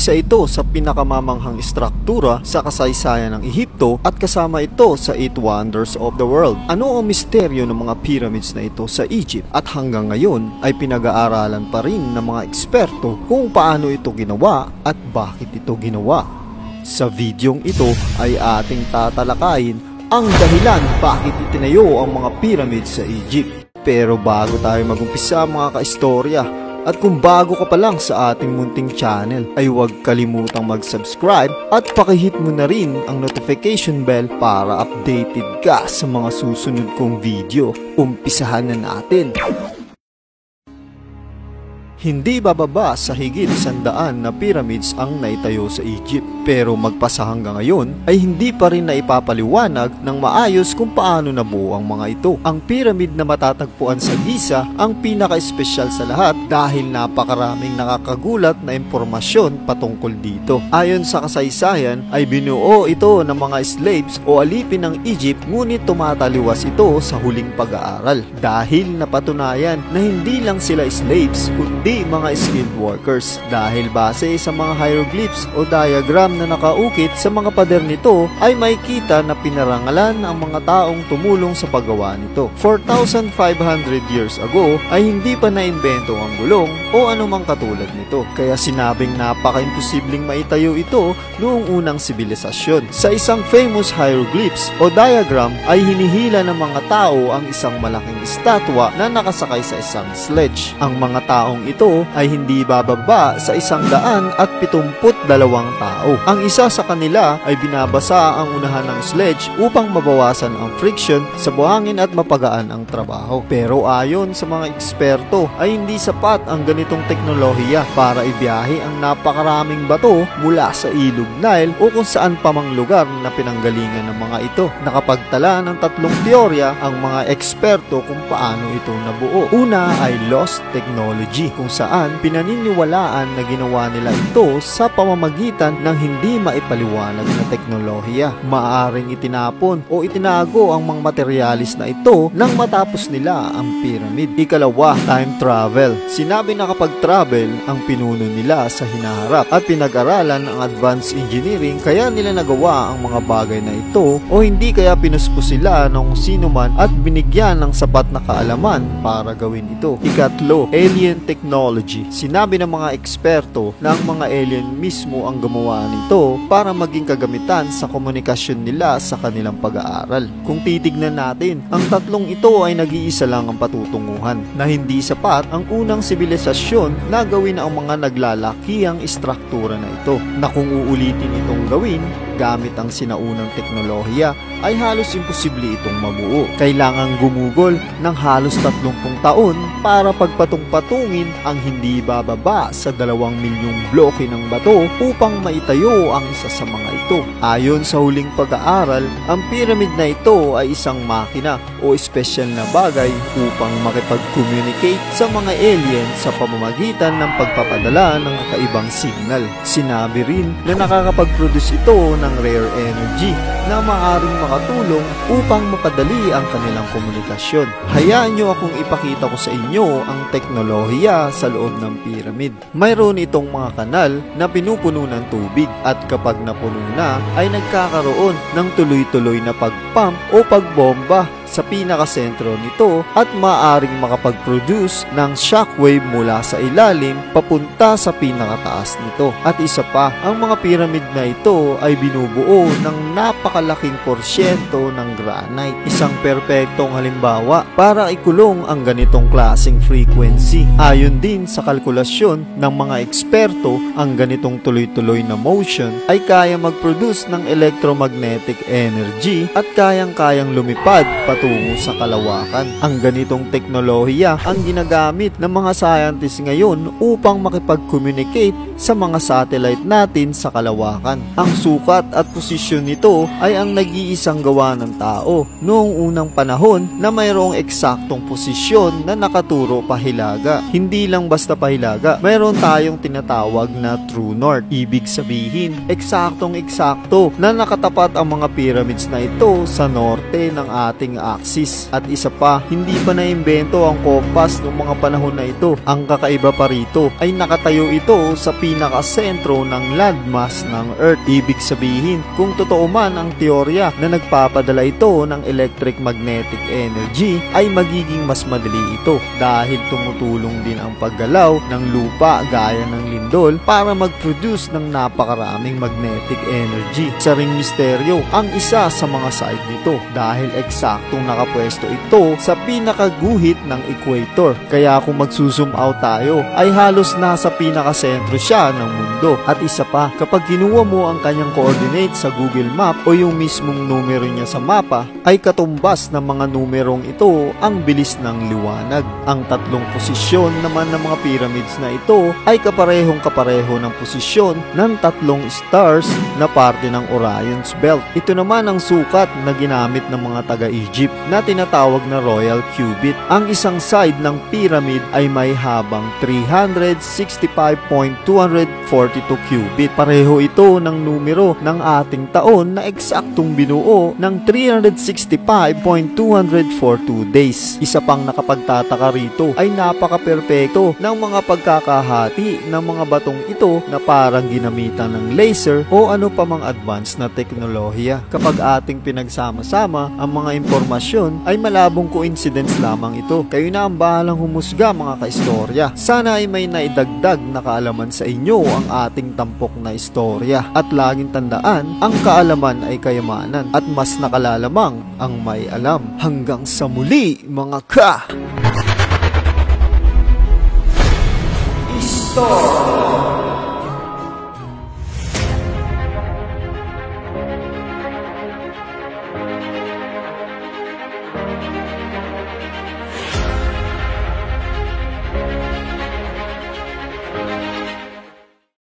Isa ito sa pinakamamanghang istruktura sa kasaysayan ng Ehipto at kasama ito sa 8 Wonders of the World. Ano ang misteryo ng mga pyramids na ito sa Egypt? At hanggang ngayon ay pinag-aaralan pa rin ng mga eksperto kung paano ito ginawa at bakit ito ginawa. Sa videong ito ay ating tatalakayin ang dahilan bakit itinayo ang mga pyramids sa Egypt. Pero bago tayo mag-umpisa mga kaistorya, at kung bago ka pa lang sa ating munting channel, ay huwag kalimutang mag-subscribe at pakihit mo na rin ang notification bell para updated ka sa mga susunod kong video. Umpisahan na natin! Hindi bababa sa higit 100 na pyramids ang naitayo sa Egypt. Pero magpasa hanggang ngayon ay hindi pa rin naipapaliwanag ng maayos kung paano nabuo ang mga ito. Ang pyramid na matatagpuan sa Giza ang pinaka-espesyal sa lahat dahil napakaraming nakakagulat na impormasyon patungkol dito. Ayon sa kasaysayan ay binuo ito ng mga slaves o alipin ng Egypt, ngunit tumataliwas ito sa huling pag-aaral dahil napatunayan na hindi lang sila slaves kundi mga skilled workers dahil base sa mga hieroglyphs o diagram na nakaukit sa mga pader nito ay makikita na pinarangalan ang mga taong tumulong sa paggawa nito. 4,500 years ago ay hindi pa naimbento ang gulong o anumang katulad nito, kaya sinabing napaka-imposibleng maitayo ito noong unang sibilisasyon. Sa isang famous hieroglyphs o diagram ay hinihila ng mga tao ang isang malaking estatwa na nakasakay sa isang sledge. Ang mga taong ito ay hindi bababa sa 172 tao. Ang isa sa kanila ay binabasa ang unahan ng sledge upang mabawasan ang friction sa buhangin at mapagaan ang trabaho. Pero ayon sa mga eksperto ay hindi sapat ang ganitong teknolohiya para ibiyahe ang napakaraming bato mula sa ilog Nile o kung saan pa mang lugar na pinanggalingan ng mga ito. Nakapagtala ng 3 teorya ang mga eksperto kung paano ito nabuo. Una ay lost technology, kung saan pinaniniwalaan na ginawa nila ito sa pamamagitan ng hindi maipaliwanag na teknolohiya. Maaring itinapon o itinago ang mga materialis na ito nang matapos nila ang pyramid. Ikalawa, time travel. Sinabi na kapag travel ang pinuno nila sa hinaharap at pinag-aralan ang advanced engineering kaya nila nagawa ang mga bagay na ito, o hindi kaya pinuspo sila ng sino man at binigyan ng sapat na kaalaman para gawin ito. Ikatlo, alien technology. Sinabi ng mga eksperto na ang mga alien mismo ang gumawa nito para maging kagamitan sa komunikasyon nila sa kanilang pag-aaral. Kung titignan natin, ang tatlong ito ay nag-iisa lang ang patutunguhan na hindi sapat ang unang sibilisasyon na gawin ang mga naglalakihang istruktura na ito, na kung uulitin itong gawin gamit ang sinaunang teknolohiya ay halos imposible itong mabuo. Kailangang gumugol ng halos 30 taon para pagpatong-patungin ang hindi bababa sa 2 milyong bloke ng bato upang maitayo ang isa sa mga ito. Ayon sa huling pag-aaral, ang pyramid na ito ay isang makina o espesyal na bagay upang makipag-communicate sa mga alien sa pamamagitan ng pagpapadala ng kakaibang signal. Sinabi rin na nakakapag-produce ito ng rare energy na maaaring makatulong upang mapadali ang kanilang komunikasyon. Hayaan nyo akong ipakita ko sa inyo ang teknolohiya sa loob ng pyramid. Mayroon itong mga kanal na pinupuno ng tubig at kapag napuno na ay nagkakaroon ng tuloy-tuloy na pagpump o pagbomba sa pinakasentro nito at maaaring makapag-produce ng shockwave mula sa ilalim papunta sa pinakataas nito. At isa pa, ang mga pyramid na ito ay binubuo ng napakalaking porsyento ng granite. Isang perpektong halimbawa para ikulong ang ganitong klaseng frequency. Ayon din sa kalkulasyon ng mga eksperto, ang ganitong tuloy-tuloy na motion ay kaya mag-produce ng electromagnetic energy at kayang-kayang lumipad patungo sa kalawakan. Ang ganitong teknolohiya ang ginagamit ng mga scientists ngayon upang makipag-communicate sa mga satellite natin sa kalawakan. Ang sukat at posisyon nito ay ang nag-iisang gawa ng tao noong unang panahon na mayroong eksaktong posisyon na nakaturo pahilaga. Hindi lang basta pahilaga, mayroon tayong tinatawag na true north. Ibig sabihin, eksaktong-eksakto na nakatapat ang mga pyramids na ito sa norte ng ating axis. At isa pa, hindi pa naimbento ang kompas noong mga panahon na ito. Ang kakaiba pa rito ay nakatayo ito sa pinakasentro ng landmass ng Earth. Ibig sabihin, kung totoo man ang teorya na nagpapadala ito ng electric magnetic energy, ay magiging mas madali ito dahil tumutulong din ang paggalaw ng lupa gaya ng lindol para mag-produce ng napakaraming magnetic energy. Sa ring misteryo ang isa sa mga side nito dahil eksaktong nakapwesto ito sa pinakaguhit ng equator. Kaya kung magsusum out tayo ay halos nasa pinakasentro siya ng mundo. At isa pa, kapag kinuha mo ang kanyang coordinates sa Google Map o yung mismong numero niya sa mapa, ay katumbas ng mga numerong ito ang bilis ng liwanag. Ang tatlong posisyon naman ng mga pyramids na ito ay kaparehong-kapareho ng posisyon ng tatlong stars na parte ng Orion's Belt. Ito naman ang sukat na ginamit ng mga taga-Egypt na tinatawag na Royal Cubit. Ang isang side ng pyramid ay may habang 365.242 cubit. Pareho ito ng numero ng ating taon na eksaktong binuo ng 365.242 days. Isa pang nakapagtataka rito ay napaka-perpekto ng mga pagkakahati ng mga batong ito na parang ginamitan ng laser o ano pa mang advanced na teknolohiya. Kapag ating pinagsama-sama ang mga impormasyon ay malabong coincidence lamang ito. Kayo na ang bahalang humusga mga kaistorya. Sana ay may naidagdag na kaalaman sa inyo ang ating tampok na istorya. At laging tandaan, ang kaalaman ay kayamanan at mas nakalalamang ang may alam. Hanggang sa muli mga ka! Istorya!